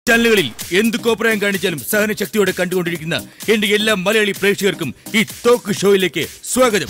ചാനലുകളിൽ എന്ത് കോപ്രായം കാണിച്ചാലും സഹനശക്തിയോടെ കണ്ടുകൊണ്ടിരിക്കുന്ന എന്റെ എല്ലാ മലയാളി പ്രേക്ഷകർക്കും ഈ ടോക്ക് ഷോയിലേക്ക് സ്വാഗതം.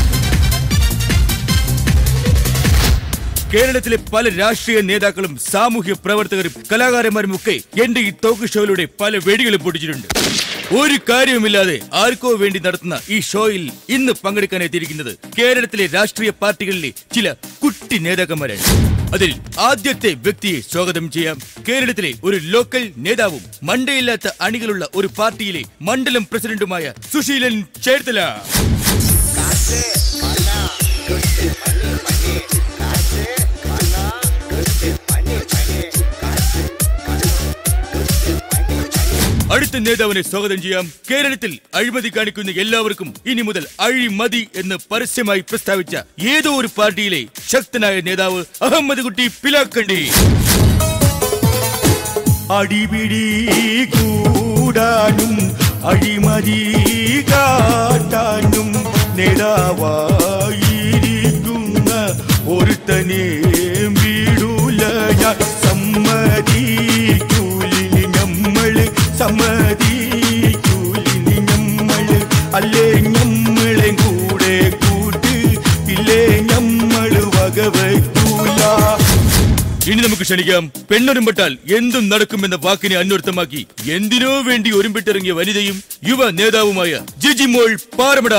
കേരളത്തിലെ പല രാഷ്ട്രീയ നേതാക്കളും സാമൂഹ്യ പ്രവർത്തകരും കലാകാരന്മാരും ഒക്കെ എന്റെ ഈ ടോക്ക് ഷോയിലൂടെ പല വെടികളും പൊട്ടിച്ചിട്ടുണ്ട്. ഒരു കാര്യവുമില്ലാതെ ആർക്കോ വേണ്ടി നടത്തുന്ന ഈ ഷോയിൽ ഇന്ന് പങ്കെടുക്കാൻ എത്തിയിരിക്കുന്നത് കേരളത്തിലെ രാഷ്ട്രീയ പാർട്ടികളിലെ ചില കുട്ടി നേതാക്കന്മാരാണ്. അതിൽ ആദ്യത്തെ വ്യക്തിയെ സ്വാഗതം ചെയ്യാം. കേരളത്തിലെ ഒരു ലോക്കൽ നേതാവും മണ്ടയില്ലാത്ത അണികളുള്ള ഒരു പാർട്ടിയിലെ മണ്ഡലം പ്രസിഡന്റുമായ സുശീലൻ ചേർത്തല. അടുത്ത നേതാവിനെ സ്വാഗതം ചെയ്യാം. കേരളത്തിൽ അഴിമതി കാണിക്കുന്ന എല്ലാവർക്കും ഇനി മുതൽ അഴിമതി എന്ന് പരസ്യമായി പ്രസ്താവിച്ച ഏതോ ഒരു പാർട്ടിയിലെ ശക്തനായ നേതാവ് അഹമ്മദ് കുട്ടി പിലാക്കണ്ടി. അടിപിടി കൂടാനും അഴിമതി കാട്ടാനും നേതാവായിരിക്കുന്ന ഒരുത്തനെ വീടൂല ഞാൻ സമ്മതിക്കൂലിന് നമ്മള് സമ്മതിക്കൂലിന് നമ്മള് അല്ലേ നമ്മളെ കൂടെ കൂട്ട് ഇല്ലേ നമ്മള് വകവയ്ക്കൂല. ഇനി നമുക്ക് ക്ഷണിക്കാം. പെണ്ണൊരുമ്പെട്ടാൽ എന്തും നടക്കുമെന്ന വാക്കിനെ അന്വർത്ഥമാക്കി എന്തിനോ വേണ്ടി ഒരുമ്പിട്ടിറങ്ങിയ വനിതയും യുവ നേതാവുമായ ജിജിമോൾ പാറമട.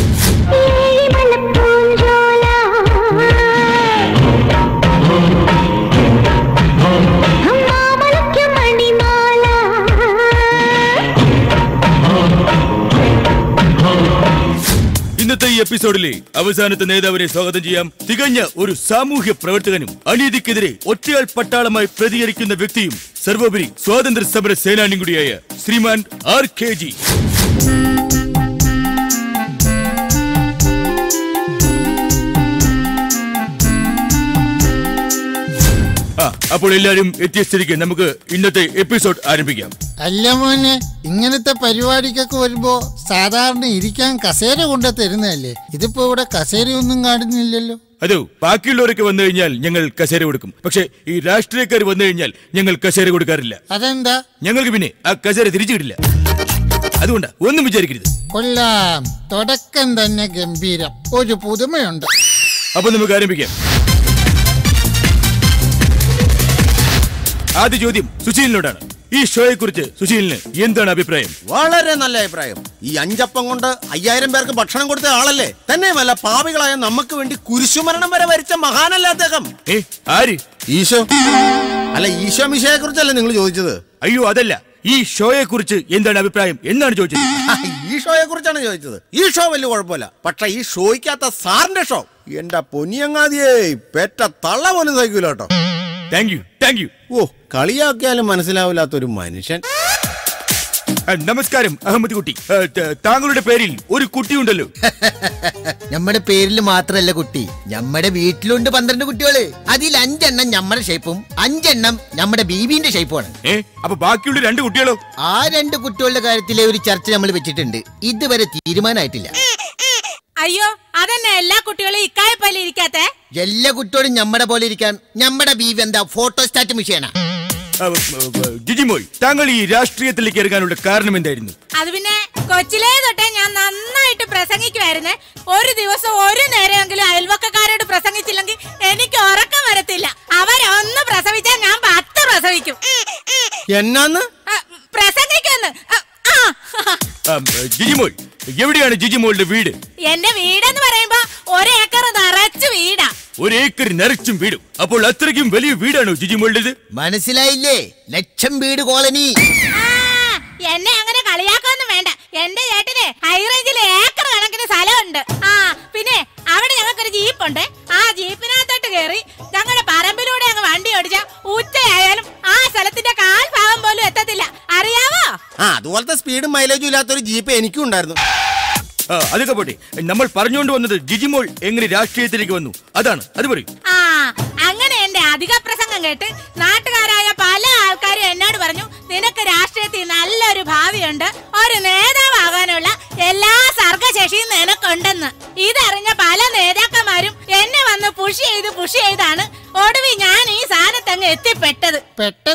ഇന്നത്തെ ഈ എപ്പിസോഡിലെ അവസാനത്തെ നേതാവിനെ സ്വാഗതം ചെയ്യാം. തികഞ്ഞ ഒരു സാമൂഹ്യ പ്രവർത്തകനും അനീതിക്കെതിരെ ഒറ്റയാൾ പട്ടാളമായി പ്രതികരിക്കുന്ന വ്യക്തിയും സർവോപരി സ്വാതന്ത്ര്യ സമര സേനാനിയും കൂടിയായ ശ്രീമാൻ RKG. അപ്പോൾ എല്ലാരും എത്തിയ സ്ഥിതിക്ക് നമുക്ക് ഇന്നത്തെ എപ്പിസോഡ് ആരംഭിക്കാം. അല്ല മോനെ, ഇങ്ങനത്തെ പരിപാടിക്കൊക്കെ വരുമ്പോ സാധാരണ ഇരിക്കാൻ കസേര കൊണ്ട് തരുന്നതല്ലേ? ഇതിപ്പോ ഇവിടെ കസേരയൊന്നും കാണുന്നില്ലല്ലോ. അതോ, ബാക്കിയുള്ളവരൊക്കെ വന്നു കഴിഞ്ഞാൽ ഞങ്ങൾ കസേര കൊടുക്കും. പക്ഷെ ഈ രാഷ്ട്രീയക്കാർ വന്നു കഴിഞ്ഞാൽ ഞങ്ങൾ കസേര കൊടുക്കാറില്ല. അതെന്താ? ഞങ്ങൾക്ക് പിന്നെ ആ കസേര തിരിച്ചു കിട്ടില്ല. അതുകൊണ്ടാ, ഒന്നും വിചാരിക്കരുത്. കൊള്ളാം, തുടക്കം തന്നെ ഗംഭീരം, ഒരു പുതുമയുണ്ട്. അപ്പൊ നമുക്ക് ആരംഭിക്കാം. ആദ്യ ചോദ്യം സുശീലിനോടാണ്. ഈ ഷോയെ കുറിച്ച് സുശീലിന് എന്താണ് അഭിപ്രായം? വളരെ നല്ല അഭിപ്രായം. ഈ 5 അപ്പം കൊണ്ട് 5000 പേർക്ക് ഭക്ഷണം കൊടുത്ത ആളല്ലേ. തന്നെയുമല്ല, പാപികളായ നമുക്ക് വേണ്ടി കുരിശുമരണം വരെ വരിച്ച മഹാനല്ലേ അദ്ദേഹം. ആര്? ഈശോ. അല്ല, ഈശോ മിശിഹായെ കുറിച്ചല്ലേ നിങ്ങൾ ചോദിച്ചത്? അയ്യോ, അതല്ല, ഈ ഷോയെ കുറിച്ച് എന്താണ് അഭിപ്രായം എന്നാണ് ചോദിച്ചത്. ഈ ഷോയെ കുറിച്ചാണ് ചോദിച്ചത്. ഈ ഷോ വലിയ കുഴപ്പമില്ല. പക്ഷെ ഈ ഷോയ്ക്കകത്ത സാറിന്റെ ഷോ എന്റെ പൊന്നിയങ്ങാതിയേ പെറ്റ തള്ള പോലും സഹിക്കൂല കേട്ടോ. Thank you. ഓ, കളിയാക്കിയാലും മനസ്സിലാവില്ലാത്തൊരു മനുഷ്യൻ. നമസ്കാരം അഹമ്മദ് കുട്ടി. താങ്കളുടെ പേരിൽ ഒരു കുട്ടിയുണ്ടല്ലോ. നമ്മുടെ പേരിൽ മാത്രല്ല കുട്ടി, നമ്മുടെ വീട്ടിലുണ്ട് 12 കുട്ടികള്. അതിൽ 5 എണ്ണം നമ്മുടെ ഷേപ്പും 5 എണ്ണം നമ്മുടെ ബീബിന്റെ ഷേപ്പുമാണ്. അപ്പൊ ബാക്കിയുള്ള 2 കുട്ടികളോ? ആ 2 കുട്ടികളുടെ കാര്യത്തിലെ ഒരു ചർച്ച നമ്മൾ വെച്ചിട്ടുണ്ട്. ഇതുവരെ തീരുമാനമായിട്ടില്ല. അയ്യോ, അതന്നെ എല്ലാ കുട്ടികളും ഇക്കായ പോലെ ഇരിക്കാത്ത. എല്ലാ കുട്ടികളും നമ്മുടെ പോലെ ഇരിക്കാൻ നമ്മുടെ ബീവി എന്താ ഫോട്ടോസ്റ്റാറ്റ് മിഷീനാ? ജിജിമോൾ, താങ്കൾ ഈ രാഷ്ട്രീയത്തിലേക്ക് ഇറങ്ങാനുള്ള കാരണം എന്തായിരുന്നു? അത് പിന്നെ കൊച്ചിലേ തൊട്ടേ ഞാൻ നന്നായിട്ട് പ്രസംഗിക്കുമായിരുന്നേ. ഒരു ദിവസം ഒരു നേരമെങ്കിലും അയൽവക്കക്കാരോട് പ്രസംഗിച്ചില്ലെങ്കിൽ എനിക്ക് ഉറക്കം വരത്തില്ല. അവരൊന്ന് പ്രസവിച്ചാൽ ഞാൻ 10 പ്രസവിക്കും. എന്നാന്ന് പ്രസംഗിക്കുന്നു. ജിജിമോൾ, എവിടെയാണ് ജിജിമോളുടെ വീട്? എന്റെ വീടെന്ന് പറയുമ്പോ 1 ഏക്കർ നിറച്ചു വീടാ. 1 ഏക്കർ നിറച്ചും വീടും? അപ്പോൾ അത്രയ്ക്കും വലിയ വീടാണോ ജിജിമോളുടേത്? മനസ്സിലായില്ലേ? 1,00,000 വീട് കോളനി. എന്നെ അങ്ങനെ കളിയാക്കൊന്നും വേണ്ട. എന്റെ ചേട്ടന് ഹൈറേഞ്ചിൽ ഏക്കർ കണക്കിന് സ്ഥലമുണ്ട്. പിന്നെ അവിടെ ഞങ്ങൾക്കൊരു ജീപ്പുണ്ട്. ആ ജീപ്പിനകത്തോട്ട് കയറി ഞങ്ങളുടെ പറമ്പിലൂടെ അങ്ങ് വണ്ടി ഓടിച്ച ഉച്ചയായാലും ആ സ്ഥലത്തിന്റെ 1/4 ഭാഗം പോലും എത്തത്തില്ല. അറിയാവോ? അതുപോലത്തെ സ്പീഡും മൈലേജും ഇല്ലാത്തൊരു ജീപ്പ് എനിക്കും ഉണ്ടായിരുന്നു. അതൊക്കെ പോട്ടെ, നമ്മൾ പറഞ്ഞുകൊണ്ട് വന്നത് ജിജിമോൾ എങ്ങനെ രാഷ്ട്രീയത്തിലേക്ക് വന്നു, അതാണ്. അത് പറയും. അങ്ങനെ എന്റെ അധിക പ്രസംഗം കേട്ട് നാട്ടുകാരായ പല ആൾക്കാരും എന്നോട് പറഞ്ഞു, നിനക്ക് രാഷ്ട്രീയത്തിൽ നല്ലൊരു ഭാവിയുണ്ട്, ഒരു നേതാവാകാനുള്ള എല്ലാ സർഗശേഷിയും നിനക്കുണ്ടെന്ന്. ഇതറിഞ്ഞ പല നേതാക്കന്മാരും പുഷ് ചെയ്താണ് ഒടുവിൽ ഞാൻ ഈ സ്ഥാനത്തങ്ങ് എത്തിപ്പെട്ടത്. പെട്ടത് നീ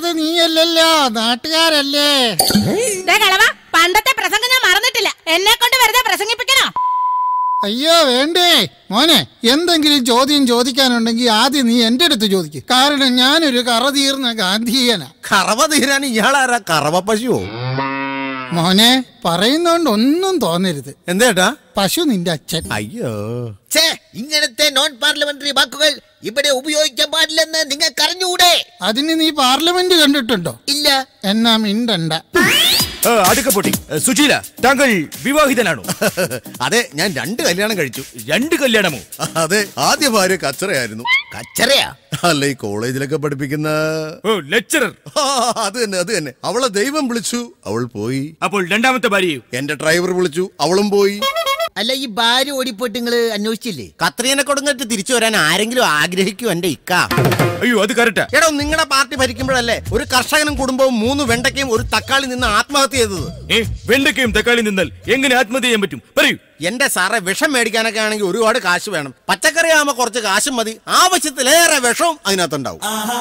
നീയല്ലല്ലോ, നാട്ടുകാരല്ലേ? ദേ കളവ, പണ്ടത്തെ പ്രസംഗം ഞാൻ മറന്നിട്ടില്ല. എന്നെ കൊണ്ട് വെറുതെ പ്രസംഗിപ്പിക്കണോ? അയ്യോ വേണ്ടേ മോനെ, എന്തെങ്കിലും ചോദ്യം ചോദിക്കാനുണ്ടെങ്കിൽ ആദ്യം നീ എന്റെ അടുത്ത് ചോദിക്കും. കാരണം ഞാനൊരു കറ തീർന്ന ഗാന്ധിയനാ. കറവ തീരാൻ ഇയാളാരാ? കറവ പശുവോ? മോനെ, പറയുന്നോണ്ട് ഒന്നും തോന്നരുത്. എന്തേട്ടാ? പശു നിന്റെ അച്ഛൻ. അയ്യോ, ഇങ്ങനത്തെ നോൺ പാർലമെന്ററി വാക്കുകൾ ഇവിടെ ഉപയോഗിക്കാൻ പാടില്ലെന്ന് നിങ്ങൾക്ക് അറിഞ്ഞുകൂടെ? അതിന് നീ പാർലമെന്റ് കണ്ടിട്ടുണ്ടോ? ഇല്ല. എന്നാ മിണ്ടണ്ട. അടുക്ക പൊട്ടി. സുശീല, താങ്കൾ വിവാഹിതനാണോ? അതെ, ഞാൻ 2 കല്യാണം കഴിച്ചു. 2 കല്യാണമോ? അതെ, ആദ്യ ഭാര്യ കച്ചറയായിരുന്നു. കച്ചറയാ? അല്ല, ഈ കോളേജിലൊക്കെ പഠിപ്പിക്കുന്ന ലെക്ചറർ. അത് തന്നെ. അവളെ ദൈവം വിളിച്ചു, അവൾ പോയി. അപ്പോൾ രണ്ടാമത്തെ ഭാര്യയോ? എന്റെ ഡ്രൈവർ വിളിച്ചു, അവളും പോയി. അല്ല, ഈ ഭാര്യ ഓടിപ്പോയിട്ട് നിങ്ങള് അന്വേഷിച്ചില്ലേ? കത്രീനെ കൊടുങ്ങിട്ട് തിരിച്ചു വരാൻ ആരെങ്കിലും ആഗ്രഹിക്കൂ എന്റെ ഇക്ക? അയ്യോ, അത് കറക്റ്റാ. എടോ, നിങ്ങളുടെ പാർട്ടി ഭരിക്കുമ്പോഴല്ലേ ഒരു കർഷകനും കുടുംബവും 3 വെണ്ടയ്ക്കയും ഒരു തക്കാളി നിന്ന് ആത്മഹത്യ ചെയ്തത്? വെണ്ടയ്ക്കയും തക്കാളി നിന്നാൽ എങ്ങനെ ആത്മഹത്യ ചെയ്യാൻ പറ്റും? പറയൂ. എന്റെ സാറെ, വിഷം മേടിക്കാനൊക്കെ ആണെങ്കിൽ ഒരുപാട് കാശ് വേണം. പച്ചക്കറി ആകുമ്പോ കുറച്ച് കാശും മതി. ആവശ്യത്തിലേറെ വിഷവും അതിനകത്തുണ്ടാവും.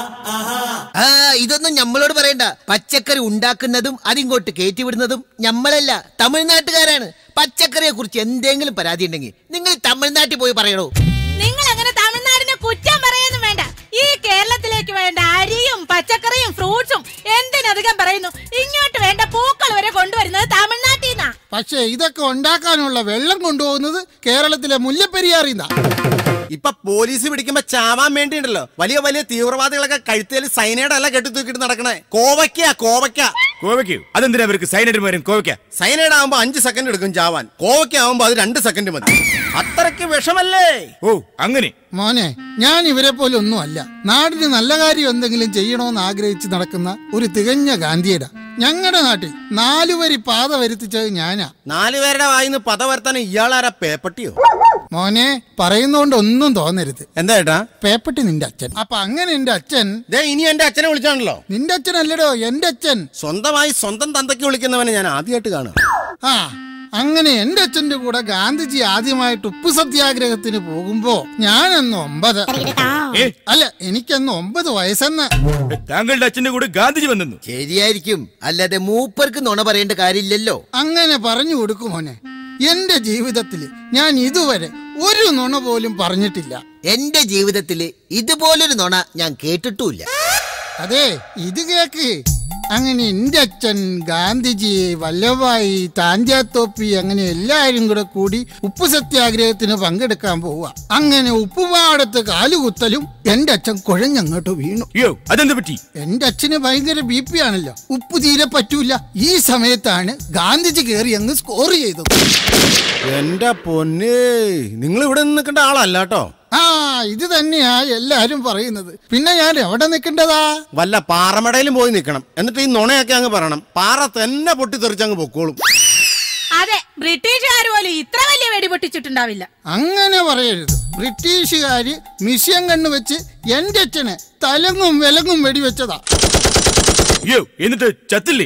ഇതൊന്നും ഞമ്മളോട് പറയണ്ട. പച്ചക്കറി ഉണ്ടാക്കുന്നതും അതിങ്ങോട്ട് കയറ്റിവിടുന്നതും ഞമ്മളല്ല, തമിഴ്നാട്ടുകാരാണ്. പച്ചക്കറിയെ കുറിച്ച് എന്തെങ്കിലും പരാതി ഉണ്ടെങ്കിൽ നിങ്ങൾ തമിഴ്നാട്ടിൽ പോയി പറയണോ? നിങ്ങൾ അങ്ങനെ തമിഴ്നാടിനെ കുറ്റം പറയാനും വേണ്ട. ഈ കേരളത്തിലേക്ക് വേണ്ട അരിയും പച്ചക്കറിയും ഫ്രൂട്ട്സും എന്തിനധികം പറയുന്നു, ഇങ്ങോട്ട് വേണ്ട പൂക്കൾ വരെ കൊണ്ടുവരുന്നത് തമിഴ്നാട്ടിൽ നിന്നാ. പക്ഷേ ഇതൊക്കെ ഉണ്ടാക്കാനുള്ള വെള്ളം കൊണ്ടുപോകുന്നത് കേരളത്തിലെ മുല്ലപ്പെരിയാറിന്നാ. ഇപ്പൊ പോലീസ് പിടിക്കുമ്പോ ചാവാൻ വേണ്ടിയുണ്ടല്ലോ വലിയ വലിയ തീവ്രവാദികളൊക്കെ കഴുത്തേൽ സൈനൈഡ് അല്ല കെട്ടിത്തൂക്കിട്ട് നടക്കണേ. കോവയ്ക്കോ? അതെന്തിനാ അവർക്ക് സൈനൈഡ് വരും? കോവയ്ക്ക സൈനൈഡ് ആവുമ്പോ 5 സെക്കൻഡ് എടുക്കും ചാവാൻ. കോവയ്ക്ക ആവുമ്പോ അത് 2 സെക്കൻഡ് മതി. അത്രയ്ക്ക് വിഷമല്ലേ? ഓ, അങ്ങനെ. മോനെ, ഞാൻ ഇവരെ പോലെ ഒന്നുമല്ല. നാടിന് നല്ല കാര്യം എന്തെങ്കിലും ചെയ്യണമെന്ന് ആഗ്രഹിച്ച് നടക്കുന്ന ഒരു തികഞ്ഞ ഗാന്ധിയടാ. ഞങ്ങളുടെ നാട്ടിൽ 4 വരി പാത വരുത്തിച്ചത് ഞാനാ. 4 പേരുടെ വായിന്ന് പത വരുത്താൻ ഇയാളാരാ? പേപ്പട്ടിയോ? മോനെ, പറയുന്നോണ്ട് ഒന്നും തോന്നരുത്. എന്താ ഏട്ടാ? പേപ്പട്ടി നിന്റെ അച്ഛൻ. അപ്പൊ അങ്ങനെ എന്റെ അച്ഛൻ. ഇനി എന്റെ അച്ഛനെ വിളിച്ചാണല്ലോ. നിന്റെ അച്ഛനല്ലടോ, എന്റെ അച്ഛൻ. സ്വന്തമായി സ്വന്തം തന്തയ്ക്ക് വിളിക്കുന്നവനെ ഞാൻ ആദ്യമായിട്ട് കാണുക. ആ, അങ്ങനെ എന്റെ അച്ഛന്റെ കൂടെ ഗാന്ധിജി ആദ്യമായിട്ട് ഉപ്പു സത്യാഗ്രഹത്തിന് പോകുമ്പോ ഞാനന്ന് 9. അല്ല, എനിക്കന്ന് 9 വയസ്സെന്ന്. താങ്കളുടെ അച്ഛന്റെ കൂടെ ഗാന്ധിജി വന്നു? ശരിയായിരിക്കും, അല്ലാതെ മൂപ്പർക്ക് നുണ പറയേണ്ട കാര്യമില്ലല്ലോ. അങ്ങനെ പറഞ്ഞു കൊടുക്കുമോനെ. എന്റെ ജീവിതത്തിൽ ഞാൻ ഇതുവരെ ഒരു നുണ പോലും പറഞ്ഞിട്ടില്ല. എന്റെ ജീവിതത്തില് ഇതുപോലൊരു നുണ ഞാൻ കേട്ടിട്ടുമില്ല. അതെ, ഇത് കേക്ക്. അങ്ങനെ എന്റെ അച്ഛൻ, ഗാന്ധിജി, വല്ലഭായി, താഞ്ചാത്തോപ്പി, അങ്ങനെ എല്ലാരും കൂടി ഉപ്പു സത്യാഗ്രഹത്തിന് പങ്കെടുക്കാൻ പോവുക. അങ്ങനെ ഉപ്പുപാടത്ത് കാലുകുത്തലും എന്റെ അച്ഛൻ കുഴഞ്ഞങ്ങോട്ട് വീണു. അതെന്ത് പറ്റി? എന്റെ അച്ഛന് ഭയങ്കര BP ആണല്ലോ, ഉപ്പ് തീരെ പറ്റൂല. ഈ സമയത്താണ് ഗാന്ധിജി കയറി അങ്ങ് സ്കോർ ചെയ്തത്. എന്റെ പൊന്നേ, നിങ്ങൾ ഇവിടെ നിൽക്കേണ്ട ആളല്ല കേട്ടോ. ആ, ഇത് തന്നെയാ എല്ലാരും പറയുന്നത്. പിന്നെ ഞാൻ എവിടെ നിൽക്കേണ്ടതാ? വല്ല പാറമടയിലും പോയി നിൽക്കണം. എന്നിട്ട് ഈ നുണയൊക്കെ അങ്ങ് പറയണം. പാറ തന്നെ പൊട്ടിത്തെറിച്ചങ്ങ് പൊക്കോളും. അതെ, ബ്രിട്ടീഷുകാർ പോലും ഇത്ര വലിയ വെടി പൊട്ടിച്ചിട്ടുണ്ടാവില്ല. അങ്ങനെ പറയരുത്. ബ്രിട്ടീഷുകാര് മിഷ്യൻ കണ്ണു വെച്ച് എന്റെ അച്ഛനെ തലങ്ങും വിലങ്ങും വെടിവെച്ചതാ. എന്നിട്ട് ചത്തില്ലേ?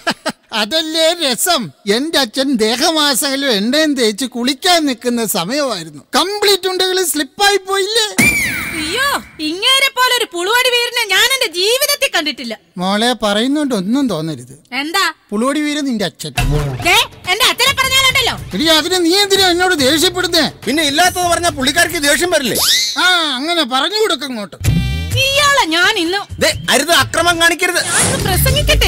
അതല്ലേ രസം. എന്റെ അച്ഛൻ ദേഹമാസകലും എണ്ണയും തേച്ച് കുളിക്കാൻ നിൽക്കുന്ന സമയമായിരുന്നു. കംപ്ലീറ്റ് ഉണ്ടെങ്കിൽ സ്ലിപ്പായി പോയില്ലേ? അയ്യോ, ഇങ്ങേരെ പോലെ ഒരു പുളുവടി വീരനെ ഞാൻ എന്റെ ജീവിതത്തിൽ കണ്ടിട്ടില്ല. മോളെ, പറയുന്നോണ്ട് ഒന്നും തോന്നരുത്. എന്താ പുളുവടി വീരൻ നിന്റെ അച്ഛൻ? എന്റെ അച്ഛനെ പറഞ്ഞാലുണ്ടല്ലോ. എടി, അതിന് നീ എന്തിനാ എന്നോട് ദേഷ്യപ്പെടുന്നേ? പിന്നെ ഇല്ലാത്തത് പറഞ്ഞാൽ പുള്ളിക്കാർക്ക് ദേഷ്യം വരില്ലേ? ആ, അങ്ങനെ പറഞ്ഞു കൊടുക്കും ഇങ്ങോട്ട്. ഇയാളെ ഞാൻ ഇന്ന് അരുത്, അക്രമം കാണിക്കരുത്. പ്രസംഗിക്കട്ടെ.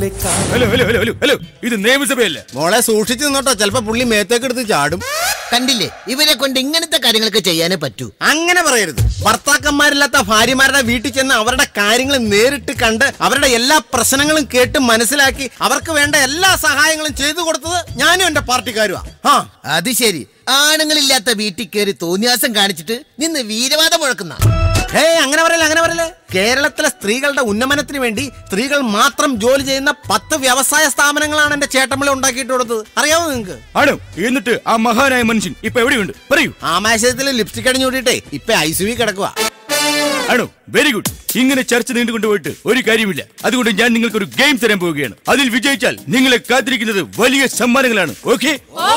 ഹലോ, ഇത് നിയമസഭയല്ല. മോളെ, സൂക്ഷിച്ചു നിന്നോട്ടോ, ചിലപ്പോ പുള്ളി മേത്തേക്ക് എടുത്ത് ചാടും. കണ്ടില്ലേ, ഇവരെ കൊണ്ട് ഇങ്ങനത്തെ കാര്യങ്ങളൊക്കെ ചെയ്യാനേ പറ്റൂ. അങ്ങനെ പറയരുത്. ഭർത്താക്കന്മാരില്ലാത്ത ഭാര്യമാരുടെ വീട്ടിൽ ചെന്ന് അവരുടെ കാര്യങ്ങൾ നേരിട്ട് കണ്ട് അവരുടെ എല്ലാ പ്രശ്നങ്ങളും കേട്ട് മനസ്സിലാക്കി അവർക്ക് വേണ്ട എല്ലാ സഹായങ്ങളും ചെയ്തു കൊടുത്തത് ഞാനും എന്റെ പാർട്ടിക്കാരുമാ. അത് ശരി. ആണുങ്ങളില്ലാത്ത വീട്ടിൽ കയറി തോന്നിയാസം കാണിച്ചിട്ട് നിന്ന് വീരവാദം മുഴക്കുന്ന. അങ്ങനെ പറയല്ലേ. കേരളത്തിലെ സ്ത്രീകളുടെ ഉന്നമനത്തിന് വേണ്ടി സ്ത്രീകൾ മാത്രം ജോലി ചെയ്യുന്ന 10 വ്യവസായ സ്ഥാപനങ്ങളാണ് എന്റെ ചേട്ടമ്പിള ഉണ്ടാക്കിയിട്ട് കൊടുത്തത്. അറിയാമോ നിങ്ങൾക്ക്? ആണോ? എന്നിട്ട് ആ മഹാനായ മനുഷ്യൻ ഇപ്പൊ എവിടെയുണ്ട്? പറയൂ. ആമാശയത്തിൽ ലിപ്സ്റ്റിക് അടിഞ്ഞൂട്ടിട്ടേ ഇപ്പൊ ICU കിടക്കുക. ആണോ? Very good. ഇങ്ങനെ ചർച്ച നീണ്ടുകൊണ്ടുപോയിട്ട് ഒരു കാര്യമില്ല. അതുകൊണ്ട് ഞാൻ നിങ്ങൾക്ക് ഒരു ഗെയിം തരാൻ പോവുകയാണ്. അതിൽ വിജയിച്ചാൽ നിങ്ങളെ കാത്തിരിക്കുന്നത് വലിയ സമ്മാനങ്ങളാണ്. ഓക്കെ?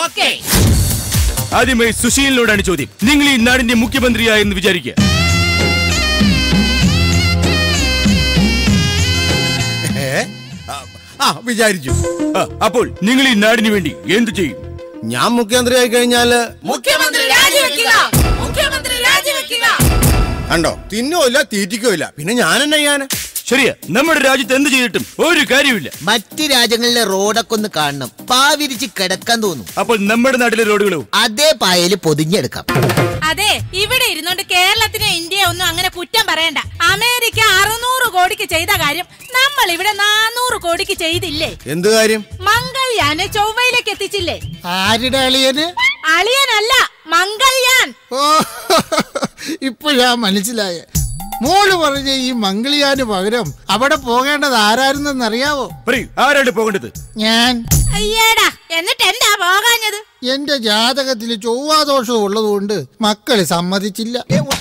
ആദ്യമായി സുശീലിനോടാണ് ചോദ്യം. നിങ്ങൾ ഈ നാടിന്റെ മുഖ്യമന്ത്രിയായെന്ന് വിചാരിക്കുക. വിചാരിച്ചു. അപ്പോൾ നിങ്ങൾ ഈ നാടിന് വേണ്ടി എന്ത് ചെയ്യും? ഞാൻ മുഖ്യമന്ത്രി ആയി കഴിഞ്ഞാല് കണ്ടോ, തിന്നോയില്ല തീറ്റിക്കോയില്ല, പിന്നെ ഞാൻ എന്നെ ചെയ്യാന്. ശരിയാ, നമ്മുടെ രാജ്യത്ത് എന്ത് ചെയ്തിട്ടും ഒരു കാര്യമില്ല. മറ്റ് രാജ്യങ്ങളിലെ റോഡൊക്കെ ഒന്ന് കാണണം, പാവിരിച്ച് കിടക്കാൻ തോന്നും. അപ്പോൾ നമ്മുടെ നാട്ടിലെ റോഡുകളോ? അതേ പായല് പൊതിഞ്ഞെടുക്കാം. അതെ, ഇവിടെ ഇരുന്നോണ്ട് കേരളത്തിനെ ഇന്ത്യയെ ഒന്നും അങ്ങനെ കുറ്റം പറയണ്ട. അമേരിക്ക 600 കോടിക്ക് ചെയ്ത കാര്യം നമ്മൾ ഇവിടെ 400 കോടിക്ക് ചെയ്തില്ലേ? എന്ത് കാര്യം? മംഗൾയാനെ ചൊവ്വയിലേക്ക് എത്തിച്ചില്ലേ? ആരുടെ അളിയന്? അളിയനല്ല, മംഗൾയാൻ. ഓ, ഇപ്പോഴാ മനസ്സിലായ. മോള് പറഞ്ഞ ഈ മംഗളിയാന് പകരം അവിടെ പോകേണ്ടത് ആരായിരുന്നെന്നറിയാവോ? ആരാണ് പോകേണ്ടത്? ഞാൻ. അയ്യേടാ, എന്നിട്ട് എന്താ പോകാഞ്ഞത്? എന്റെ ജാതകത്തില് ചൊവ്വാദോഷം ഉള്ളതുകൊണ്ട് മക്കള് സമ്മതിച്ചില്ല.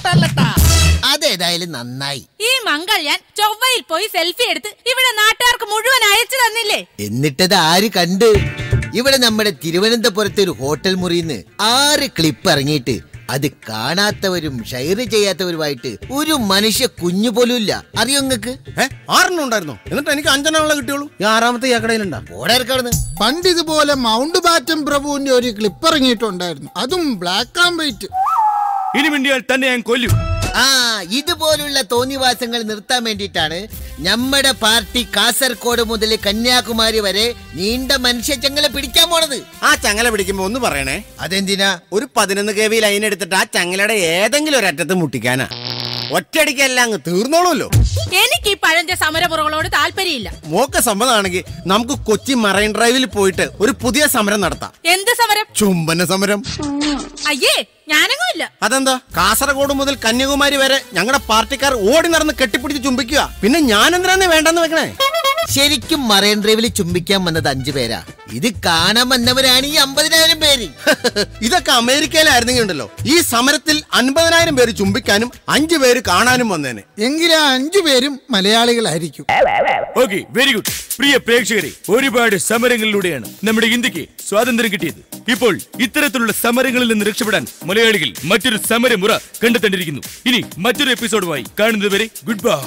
അതേതായാലും നന്നായി. ഈ മംഗൾയാൻ ചൊവ്വയിൽ പോയി സെൽഫി എടുത്ത് ഇവിടെ നാട്ടുകാർക്ക് മുഴുവൻ അയച്ചു തന്നില്ലേ? എന്നിട്ടത് ആര് കണ്ട്? ഇവിടെ നമ്മുടെ തിരുവനന്തപുരത്തെ ഒരു ഹോട്ടൽ മുറിന്ന് 6 ക്ലിപ്പ് ഇറങ്ങിയിട്ട് അത് കാണാത്തവരും ഷെയർ ചെയ്യാത്തവരുമായിട്ട് ഒരു മനുഷ്യ കുഞ്ഞു പോലും ഇല്ല. അറിയോ നിങ്ങക്ക്? 6 ഉണ്ടായിരുന്നോ? എന്നിട്ട് എനിക്ക് 5 കിട്ടിയുള്ളൂ. ഈ 6ാമത്തെ യാക്കടയിലുണ്ടാ. ഓടർക്കാണെന്ന് പണ്ട് ഇതുപോലെ മൗണ്ട് ബാറ്റൻ പ്രഭുവിന്റെ ഒരു ക്ലിപ്പ് ഇറങ്ങിയിട്ടുണ്ടായിരുന്നു, അതും ബ്ലാക്ക് ആൻഡ് വൈറ്റ്. ഇനി മിണ്ടിയാൽ തന്നെ ഞാൻ കൊല്ലും. ഇതുപോലുള്ള തോന്നിവാസങ്ങൾ നിർത്താൻ വേണ്ടിയിട്ടാണ് നമ്മുടെ പാർട്ടി കാസർഗോഡ് മുതൽ കന്യാകുമാരി വരെ നീണ്ട മനുഷ്യ ചങ്ങല പിടിക്കാൻ പോണത്. ആ ചങ്ങല പിടിക്കുമ്പോ ഒന്ന് പറയണേ. അതെന്തിനാ? ഒരു 11 kV ലൈൻ എടുത്തിട്ട് ആ ചങ്ങലയുടെ ഏതെങ്കിലും ഒരറ്റത്ത് മുട്ടിക്കാനാ. ഒറ്റയടിക്കല്ല, അങ്ങ് തീർന്നോളൂല്ലോ. എനിക്ക് ഈ പഴഞ്ച സമരമുറകളോട് താല്പര്യമില്ല. മോക്ക സമ്മതമാണെങ്കിൽ നമുക്ക് കൊച്ചി മറൈൻ ഡ്രൈവിൽ പോയിട്ട് ഒരു പുതിയ സമരം നടത്താം. എന്ത് സമരം? ചുംബന സമരം. അയ്യേ, ഞാനങ്ങും ഇല്ല. അതെന്താ? കാസർഗോഡ് മുതൽ കന്യാകുമാരി വരെ ഞങ്ങളുടെ പാർട്ടിക്കാർ ഓടി നടന്ന് കെട്ടിപ്പിടിച്ച് ചുംബിക്കുക. പിന്നെ ഞാൻ എന്തിനാന്ന് വേണ്ടെന്ന് വെക്കണേ? ശരിക്കും മറൈൻ ഡ്രൈവിൽ ചുംബിക്കാൻ വന്നത് 5 പേരാ. ഇത് കാണാൻ വന്നവരാണ് ഈ 50,000 പേര്. ഇതൊക്കെ അമേരിക്കയിലായിരുന്നെങ്കിൽ ഉണ്ടല്ലോ, ഈ സമരത്തിൽ 50,000 പേര് ചുംബിക്കാനും 5 പേര് കാണാനും വന്നേനെ. എങ്കിലും 5 പേരും മലയാളികളായിരിക്കും. Okay, very good. പ്രിയ പ്രേക്ഷകരെ, ഒരുപാട് സമരങ്ങളിലൂടെയാണ് നമ്മുടെ ഇന്ത്യക്ക് സ്വാതന്ത്ര്യം കിട്ടിയത്. ഇപ്പോൾ ഇത്തരത്തിലുള്ള സമരങ്ങളിൽ നിന്ന് രക്ഷപ്പെടാൻ മലയാളികൾ മറ്റൊരു സമരമുറ കണ്ടെത്തേണ്ടിയിരിക്കുന്നു. ഇനി മറ്റൊരു എപ്പിസോഡുമായി കാണുന്നത് വരെ ഗുഡ് ബൈ.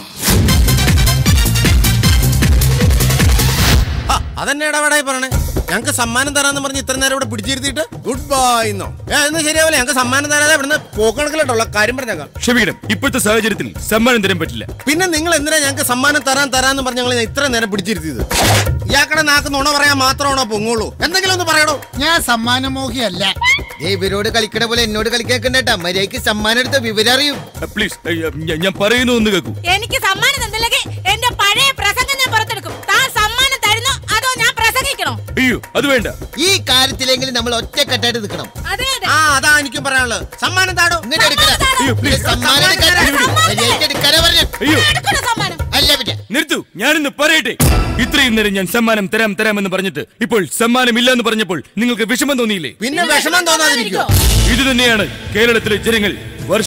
അതെന്നെ ഇടപെടായി പറയണേ. ഞങ്ങൾക്ക് സമ്മാനം തരാന്ന് പറഞ്ഞ് ഇത്ര നേരം ഇവിടെ പിടിച്ചിരുത്തിയിട്ട് ഗുഡ് ബൈ എന്നോ? എന്ന് ശരിയാവില്ല. ഞങ്ങൾക്ക് സമ്മാനം തരാതെ ഇവിടുന്ന് പോക്കണക്കിലോട്ടുള്ള കാര്യം പറഞ്ഞേക്കാം. ക്ഷമിക്കണം, ഇപ്പോഴത്തെ സാഹചര്യത്തിൽ സമ്മാനം തരാൻ പറ്റില്ല. പിന്നെ നിങ്ങൾ എന്തിനാ ഞങ്ങൾക്ക് സമ്മാനം തരാന്ന് പറഞ്ഞ് ഞങ്ങൾ ഇത്ര നേരം പിടിച്ചിരുത്തിയത്? ഇയാക്കടെ നാക്ക് നുണ പറയാൻ മാത്രമാണോ പൊങ്ങുള്ളൂ? എന്തെങ്കിലും ഒന്ന് പറയണോ? ഞാൻ സമ്മാനമോഹിയല്ല. ഇവരോട് കളിക്കണ പോലെ എന്നോട് കളിക്കേക്കണ്ടേട്ടാ. മര്യാദയ്ക്ക് സമ്മാനം എടുത്ത വിവരം അറിയും. പ്ലീസ്, ഞാൻ പറയുന്നു ഒന്ന് കേൾക്കൂ. എനിക്ക് സമ്മാനം തന്നില്ലെങ്കിൽ എന്റെ പഴയ പ്രസംഗം ഞാൻ പുറത്തെടുക്കും. താൻ സമ്മാനം തരുന്നോ അതോ ഞാൻ പ്രസംഗിക്കണോ? അയ്യോ, അത് വേണ്ട. ഈ കാര്യത്തിലെങ്കിലും നമ്മൾ ഒറ്റക്കെട്ടായിട്ട് നിൽക്കണം. അതെ അതെ. അതാ എനിക്കും പറയാനുള്ളത്. സമ്മാനം താടോ. ഇങ്ങോട്ട് എടുക്കണം. അയ്യോ, പ്ലീസ്. സമ്മാനം മര്യാദയ്ക്ക് എടുക്കാനാ പറഞ്ഞു. അയ്യോ, എടുക്കണോ സമ്മാനം? അല്ല പിന്നെ നിർത്തൂ. ഞാനിന്ന് പറയട്ടെ. ഇത്രയും നേരം ഞാൻ സമ്മാനം തരാമെന്ന് പറഞ്ഞിട്ട് ഇപ്പോൾ സമ്മാനം ഇല്ല എന്ന് പറഞ്ഞപ്പോൾ നിങ്ങൾക്ക് വിഷമം തോന്നിയില്ലേ? പിന്നെ വിഷമം തോന്നാതിരിക്കോ? ഇത് തന്നെയാണ് കേരളത്തിലെ ജനങ്ങൾ